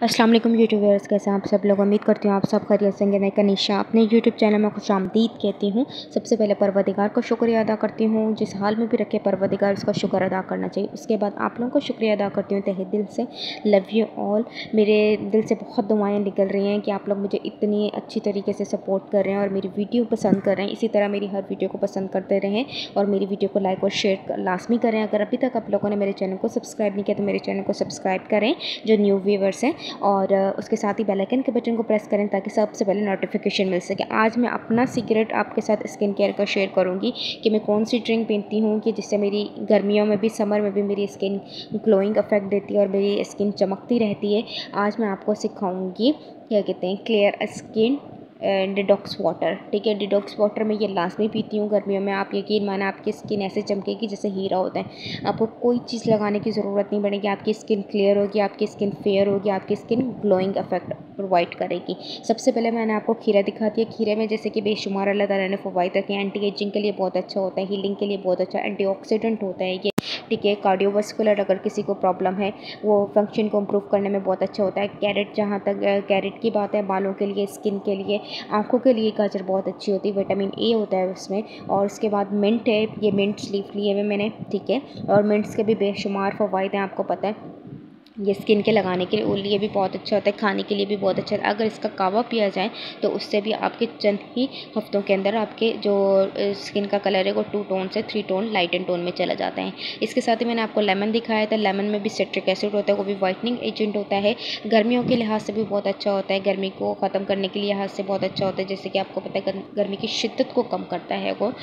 अस्सलाम वालेकुम YouTube viewers, कैसे हैं आप सब लोग। उम्मीद करती हूँ आप सब खैरियत से होंगे। मैं कनिशा अपने यूट्यूब चैनल में खुशामदीद कहती हूँ। सबसे पहले परवरदिगार को शुक्रिया अदा करती हूँ, जिस हाल में भी रखे परवरदिगार उसका शुक्र अदा करना चाहिए। उसके बाद आप लोगों को शुक्रिया अदा करती हूँ तहे दिल से। Love you all. मेरे दिल से बहुत दुआएँ निकल रही हैं कि आप लोग मुझे इतनी अच्छी तरीके से सपोर्ट कर रहे हैं और मेरी वीडियो पसंद कर रहे हैं। इसी तरह मेरी हर वीडियो को पसंद करते रहें और मेरी वीडियो को लाइक और शेयर लाजमी करें। अगर अभी तक आप लोगों ने मेरे चैनल को सब्सक्राइब नहीं किया तो मेरे चैनल को सब्सक्राइब करें जो न्यू व्यूअर्स हैं, और उसके साथ ही बेल आइकन के बटन को प्रेस करें ताकि सबसे पहले नोटिफिकेशन मिल सके। आज मैं अपना सीक्रेट आपके साथ स्किन केयर का शेयर करूंगी कि मैं कौन सी ड्रिंक पीती हूँ कि जिससे मेरी गर्मियों में भी समर में भी मेरी स्किन ग्लोइंग इफेक्ट देती है और मेरी स्किन चमकती रहती है। आज मैं आपको सिखाऊंगी क्या कहते हैं क्लियर स्किन डिटॉक्स वाटर। ठीक है, डिटॉक्स वाटर मैं ये लाजमी पीती हूँ गर्मियों में। आप यकीन माना आपकी स्किन ऐसे चमकेगी जैसे हीरा होता है। आपको कोई चीज़ लगाने की ज़रूरत नहीं पड़ेगी, आपकी स्किन क्लियर होगी, आपकी स्किन फेयर होगी, आपकी स्किन ग्लोइंग इफेक्ट प्रोवाइड करेगी। सबसे पहले मैंने आपको खीरा दिखा दिया। खीरे में जैसे कि बेशुमार अल्लाह ताला ने फ़वाइद रखे हैं। एंटी एजिंग के लिए बहुत अच्छा होता है, हीलिंग के लिए बहुत अच्छा, एंटीऑक्सीडेंट होता है ये। ठीक है, कार्डियोवास्कुलर अगर किसी को प्रॉब्लम है वो फंक्शन को इम्प्रूव करने में बहुत अच्छा होता है। कैरेट, जहाँ तक कैरेट की बात है, बालों के लिए, स्किन के लिए, आंखों के लिए गाजर बहुत अच्छी होती है, विटामिन ए होता है उसमें। और उसके बाद मिंट है, ये मिंट्स लीफ लिए हुए मैंने। ठीक है, और मिंट्स के भी बेशुमार फ़वाइद हैं, आपको पता है। ये स्किन के लगाने के लिए भी बहुत अच्छा होता है, खाने के लिए भी बहुत अच्छा है। अगर इसका कावा पिया जाए तो उससे भी आपके चंद ही हफ्तों के अंदर आपके जो स्किन का कलर है वो 2 टोन से 3 टोन लाइट एंड टोन में चला जाता है। इसके साथ ही मैंने आपको लेमन दिखाया था। लेमन में भी सिट्रिक एसिड होता है, वो भी वाइटनिंग एजेंट होता है। गर्मियों के लिहाज से भी बहुत अच्छा होता है, गर्मी को ख़त्म करने के लिहाज से बहुत अच्छा होता है। जैसे कि आपको पता है गर्मी की शिद्दत को कम करता है वो।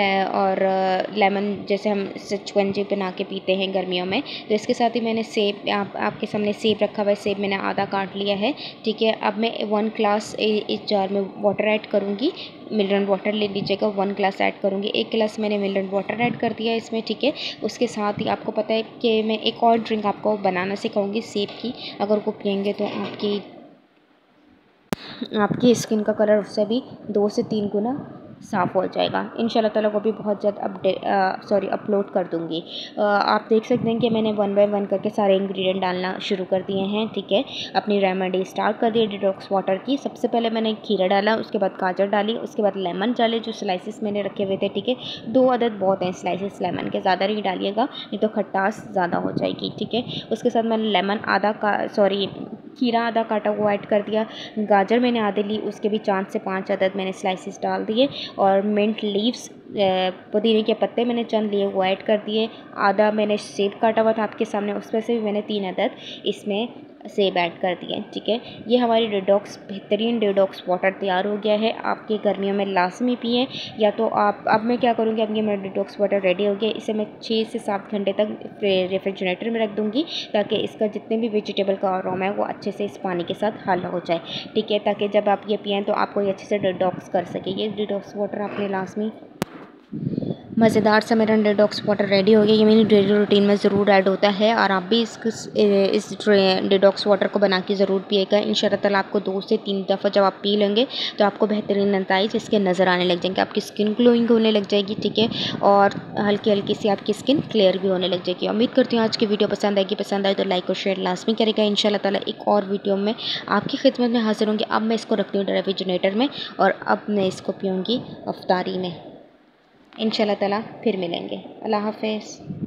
और लेमन जैसे हम शिकंजी बना के पीते हैं गर्मियों में। तो इसके साथ ही मैंने सेब, आपके सामने सेब रखा हुआ है, सेब मैंने आधा काट लिया है। ठीक है, अब मैं 1 ग्लास इस जार में वाटर ऐड करूँगी। मिनरल वाटर ले लीजिएगा, 1 ग्लास ऐड करूँगी। 1 गिलास मैंने मिनरल वाटर ऐड कर दिया इसमें। ठीक है, उसके साथ ही आपको पता है कि मैं एक और ड्रिंक आपको बनाना सिखाऊंगी सेब की। अगर वो पियेंगे तो आपकी स्किन का कलर उससे भी 2 से 3 गुना साफ़ हो जाएगा इंशाल्लाह ताला। वो भी बहुत जल्द अपलोड कर दूँगी। आप देख सकते हैं कि मैंने 1 बाय 1 करके सारे इंग्रेडिएंट डालना शुरू कर दिए हैं। ठीक है, अपनी रेमेडी स्टार्ट कर दी डिटॉक्स वाटर की। सबसे पहले मैंने खीरा डाला, उसके बाद गाजर डाली, उसके बाद लेमन डाले जो स्लाइसिस मैंने रखे हुए थे। ठीक है, 2 अदद बहुत हैं स्लाइसिस लेमन के, ज़्यादा नहीं डालिएगा नहीं तो खटास ज़्यादा हो जाएगी। ठीक है, उसके साथ मैंने लेमन खीरा आधा काटा वो ऐड कर दिया। गाजर मैंने आधे ली, उसके भी 4 से 5 अदद मैंने स्लाइसिस डाल दिए। और मिंट लीव्स, पुदीने के पत्ते मैंने चंद लिए वो ऐड कर दिए। आधा मैंने सेब काटा हुआ था आपके सामने, उसमें से भी मैंने 3 अदद इसमें सेब ऐड कर दिए। ठीक है, ये हमारी डिटॉक्स बेहतरीन डिटॉक्स वाटर तैयार हो गया है। आपके गर्मियों में लाजमी पिएँ। या तो आप, अब मैं क्या करूँगी, अब ये मेरा डिटॉक्स वाटर रेडी हो गया। इसे मैं 6 से 7 घंटे तक रेफ्रिजरेटर में रख दूँगी ताकि इसका जितने भी वेजिटेबल का अरोमा है वो अच्छे से इस पानी के साथ हल हो जाए। ठीक है, ताकि जब आप ये पिएँ तो आपको ये अच्छे से डिटॉक्स कर सके। ये डिटॉक्स वाटर आपने लाजमी मज़ेदार सा मेरा डिटॉक्स वाटर रेडी हो गया। ये मेरी डेली रूटीन में ज़रूर ऐड होता है और आप भी इस डिटॉक्स वाटर को बना के ज़रूर पिएगा। इंशाल्लाह ताला आपको 2 से 3 दफ़ा जब आप पी लेंगे तो आपको बेहतरीन नताइज इसके नज़र आने लग जाएंगे। आपकी स्किन ग्लोइंग होने लग जाएगी। ठीक है, और हल्की हल्की सी आपकी स्किन क्लियर भी होने लग जाएगी। उम्मीद करती हूँ आज की वीडियो पसंद आएगी। पसंद आए तो लाइक और शेयर लाजमी करेगा। इंशाल्लाह ताला एक और वीडियो में आपकी खिदमत में हाजिर होंगी। अब मैं इसको रखती हूँ रेफ्रिजरेटर में और अब मैं इसको पीऊँगी अफ्तारी में। इंशाल्लाह ताला फिर मिलेंगे। अल्लाह हाफ़िज़।